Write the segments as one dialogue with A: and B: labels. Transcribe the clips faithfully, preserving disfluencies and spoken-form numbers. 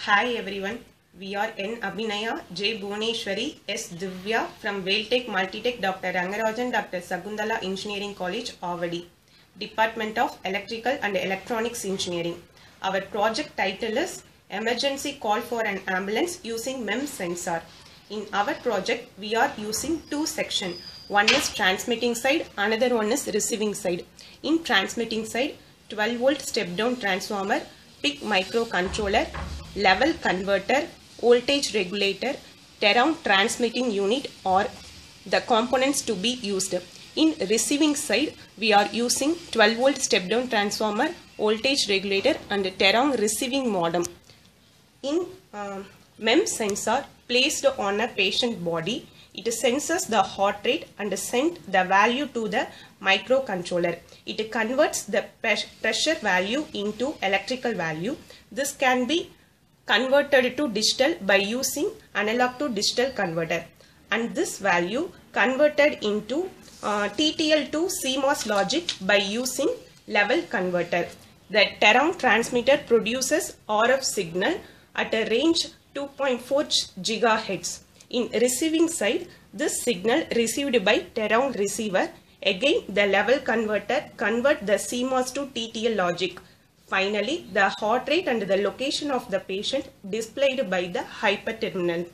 A: Hi everyone, we are N. Abhinaya, J. Bhuvaneshwari, S. Divya from Vailtech Multitech, Doctor Rangarajan, Doctor Saguntala Engineering College, Avadi, Department of Electrical and Electronics Engineering. Our project title is Emergency Call for an Ambulance using M E M sensor. In our project, we are using two sections. One is transmitting side, another one is receiving side. In transmitting side, twelve volt step down transformer, PIC microcontroller, level converter, voltage regulator, Terang transmitting unit are the components to be used. In receiving side, we are using twelve volt step down transformer, voltage regulator and Terang receiving modem. In uh, M E M sensor placed on a patient body, it senses the heart rate and sends the value to the microcontroller. It converts the pressure value into electrical value. This can be converted to digital by using analog to digital converter, and this value converted into uh, T T L to C MOS logic by using level converter. The Terang transmitter produces R F signal at a range two point four gigahertz. In receiving side, this signal received by Terang receiver, again the level converter convert the C MOS to T T L logic. Finally, the heart rate and the location of the patient displayed by the hyperterminal.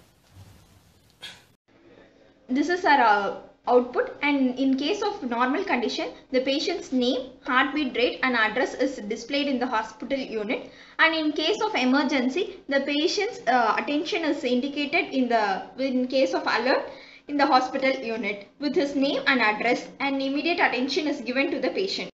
B: This is our uh, output, and in case of normal condition, the patient's name, heartbeat rate and address is displayed in the hospital unit, and in case of emergency, the patient's uh, attention is indicated in the in case of alert in the hospital unit with his name and address, and immediate attention is given to the patient.